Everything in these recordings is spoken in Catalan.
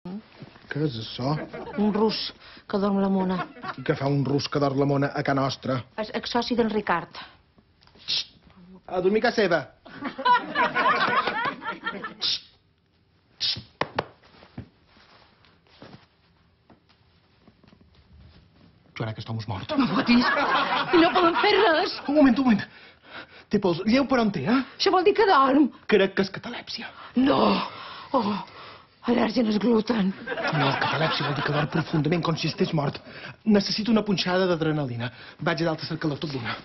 Què és això? Un rus que dorm la mona. I què fa un rus que dorm la mona a ca nostra? És exsoci d'en Ricard. A dormir a casa seva. Joana, aquest home és mort. No fotis. I no poden fer res. Un moment. Té pols. Lleu per on té, eh? Això vol dir que dorm. Crec que és catalèpsia. No. Oh, al·lèrgia al gluten. No, catalèpsia vol dir que dorm profundament, com si estigués mort. Necessito una punxada d'adrenalina. Vaig a dalt a cercar-la tot d'una.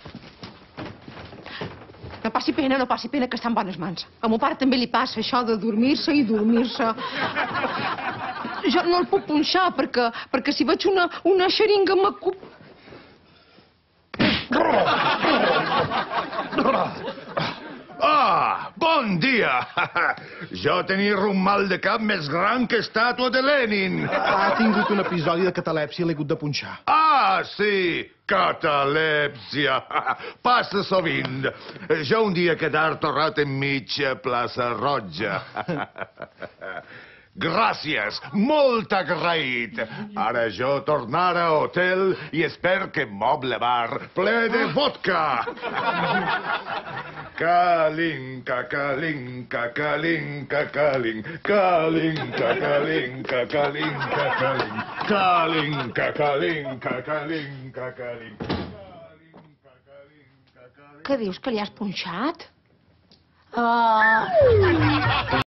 No passi pena, que està en bones mans. A mon pare també li passa això de dormir-se i dormir-se. Jo no el puc punxar perquè si veig una xeringa m'acup... Ah, bon dia! Jo tenia un mal de cap més gran que estàtua de Lenin. Ha tingut un episodi de catalèpsia i l'he hagut de punxar. Ah, sí, catalèpsia. Passa sovint. Jo un dia quedar torrat enmig a Plaça Roja. Gràcies, molt agraït. Ara jo tornar a hotel i espero que moble bar ple de vodka. Kalinka, kalinka, kalinka, kalinka, kalinka, kalinka, kalinka, kalinka, kalinka, kalinka, kalinka, kalinka. Què dius, que li has punxat?